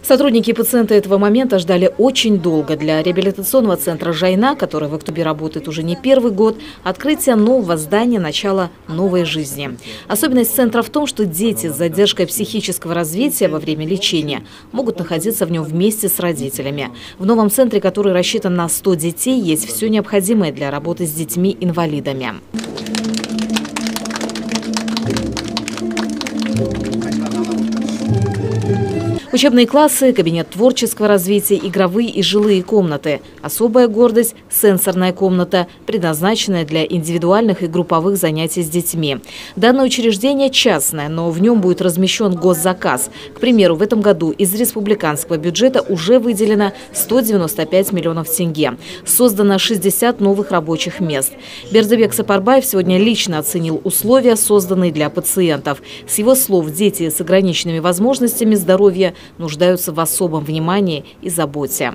Сотрудники и пациенты этого момента ждали очень долго. Для реабилитационного центра «Жайна», который в Актубе работает уже не первый год, открытие нового здания – начало новой жизни. Особенность центра в том, что дети с задержкой психического развития во время лечения могут находиться в нем вместе с родителями. В новом центре, который рассчитан на 100 детей, есть все необходимое для работы с детьми-инвалидами. Учебные классы, кабинет творческого развития, игровые и жилые комнаты. Особая гордость – сенсорная комната, предназначенная для индивидуальных и групповых занятий с детьми. Данное учреждение частное, но в нем будет размещен госзаказ. К примеру, в этом году из республиканского бюджета уже выделено 195 миллионов тенге. Создано 60 новых рабочих мест. Бердыбек Сапарбаев сегодня лично оценил условия, созданные для пациентов. С его слов, дети с ограниченными возможностями здоровья нуждаются в особом внимании и заботе.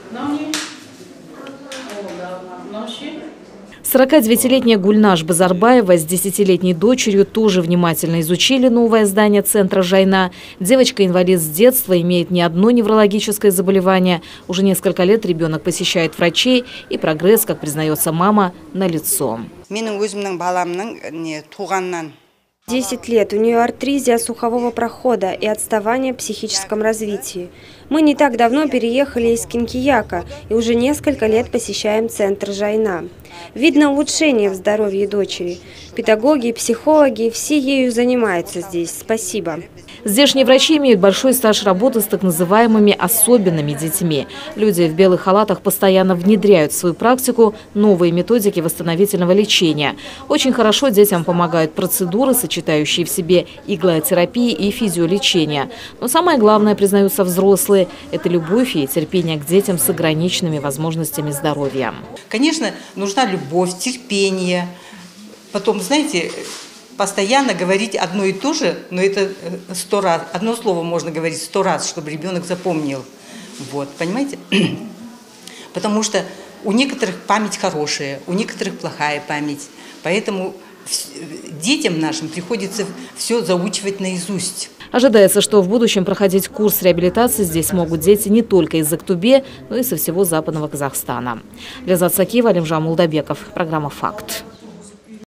49-летняя Гульнаш Базарбаева с 10-летней дочерью тоже внимательно изучили новое здание центра «Жайна». Девочка-инвалид с детства, имеет не одно неврологическое заболевание. Уже несколько лет ребенок посещает врачей, и прогресс, как признается мама, налицо. 10 лет. У нее артризия слухового прохода и отставание в психическом развитии. Мы не так давно переехали из Кинкияка и уже несколько лет посещаем центр «Жайна». Видно улучшение в здоровье дочери. Педагоги и психологи все ею занимаются здесь. Спасибо. Здешние врачи имеют большой стаж работы с так называемыми особенными детьми. Люди в белых халатах постоянно внедряют в свою практику новые методики восстановительного лечения. Очень хорошо детям помогают процедуры, сочетающие в себе иглотерапии и физиолечение. Но самое главное, признаются взрослые, это любовь и терпение к детям с ограниченными возможностями здоровья. Конечно, нужна любовь, терпение. Потом, знаете, постоянно говорить одно и то же, но это 100 раз. Одно слово можно говорить 100 раз, чтобы ребенок запомнил. Вот, понимаете? Потому что у некоторых память хорошая, у некоторых плохая память. Поэтому детям нашим приходится все заучивать наизусть. Ожидается, что в будущем проходить курс реабилитации здесь могут дети не только из Актубе, но и со всего западного Казахстана. Лязат Сакиева, Алимжан Мулдабеков. Программа «Факт».